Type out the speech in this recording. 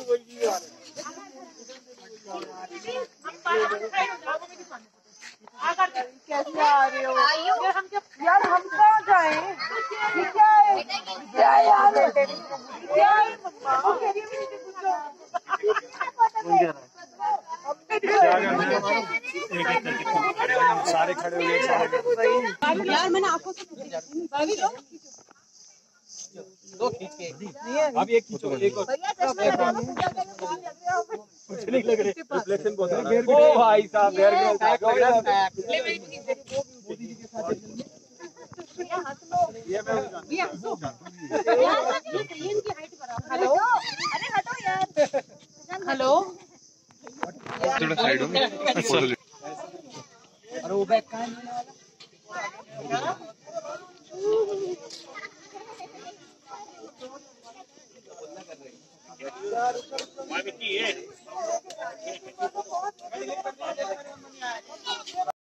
कैसे आ रहे हो यार? हम कहाँ जाए? ये क्या है? क्या है यार? क्या है मम्मा? सारे खड़े हुए यार मैंने आंखों से दो खींच के अब एक खींचो, एक और कुछ नहीं लग रहे, रिफ्लेक्शन बहुत है। ओ भाई साहब मोदी जी के साथ ये मैं हेलो, अरे हटो यार। हेलो, थोड़ा साइड हो। अच्छा अरे वो बैग कहाँ है?